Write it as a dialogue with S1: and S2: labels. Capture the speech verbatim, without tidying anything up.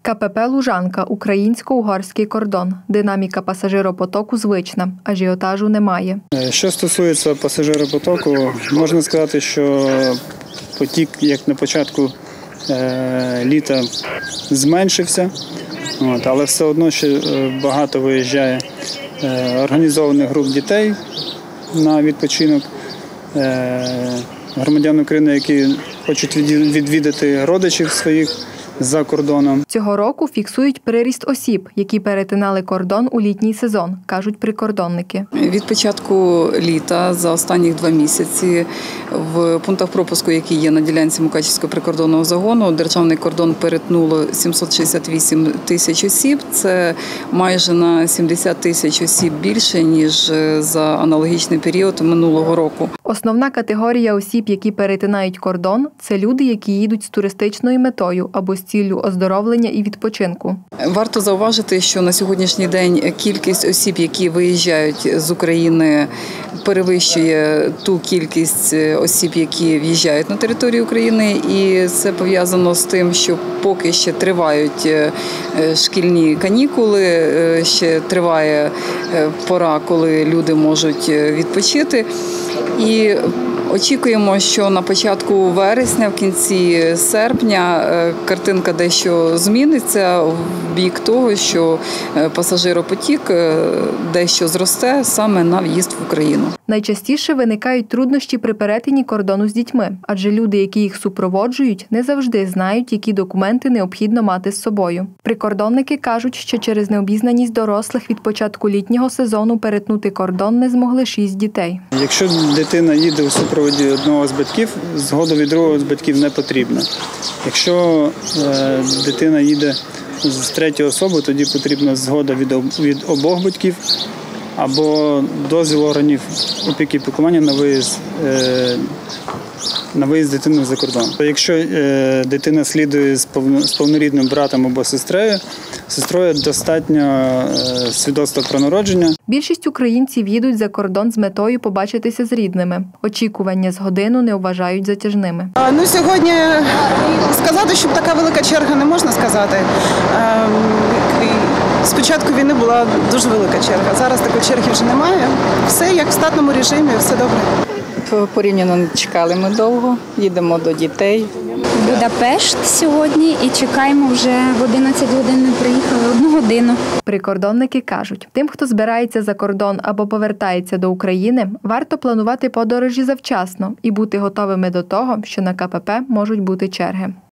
S1: ка пе пе «Лужанка» – українсько-угорський кордон. Динаміка пасажиропотоку звична, ажіотажу немає.
S2: Що стосується пасажиропотоку, можна сказати, що потік, як на початку е, літа, зменшився, от, але все одно ще багато виїжджає е, організованих груп дітей на відпочинок, е, громадян України, які хочуть відвідати родичів своїх за кордоном.
S1: Цього року фіксують приріст осіб, які перетинали кордон у літній сезон, кажуть прикордонники.
S3: Від початку літа за останні два місяці в пунктах пропуску, які є на ділянці Мукачівського прикордонного загону, державний кордон перетнуло сімсот шістдесят вісім тисяч осіб. Це майже на сімдесят тисяч осіб більше, ніж за аналогічний період минулого року.
S1: Основна категорія осіб, які перетинають кордон – це люди, які їдуть з туристичною метою або з ціллю оздоровлення і відпочинку.
S3: Варто зауважити, що на сьогоднішній день кількість осіб, які виїжджають з України, перевищує ту кількість осіб, які в'їжджають на територію України. І це пов'язано з тим, що поки ще тривають шкільні канікули, ще триває пора, коли люди можуть відпочити. І очікуємо, що на початку вересня, в кінці серпня картинка дещо зміниться в бік того, що пасажиропотік дещо зросте саме на в'їзд в Україну.
S1: Найчастіше виникають труднощі при перетині кордону з дітьми, адже люди, які їх супроводжують, не завжди знають, які документи необхідно мати з собою. Прикордонники кажуть, що через необізнаність дорослих від початку літнього сезону перетнути кордон не змогли шість дітей.
S2: Якщо дитина їде у супроводі одного з батьків, згода від другого з батьків не потрібна. Якщо е, дитина їде з третьої особи, тоді потрібна згода від, від обох батьків або дозвіл органів опіки і піклування на виїзд, е, на виїзд дитини за кордон. Якщо е, дитина слідує з, повно, з повнорідним братом або сестрою, сестрою достатньо е, свідоцтва про народження.
S1: Більшість українців їдуть за кордон з метою побачитися з рідними. Очікування з годину не вважають затяжними.
S4: Ну, сьогодні сказати, що така велика черга, не можна сказати. З початку війни була дуже велика черга. Зараз такої черги вже немає. Все як в штатному режимі, все добре.
S3: Порівняно не чекали ми довго, їдемо до дітей.
S5: Будапешт сьогодні і чекаємо вже в одинадцять годин, ми приїхали, одну годину.
S1: Прикордонники кажуть, тим, хто збирається за кордон або повертається до України, варто планувати подорожі завчасно і бути готовими до того, що на ка пе пе можуть бути черги.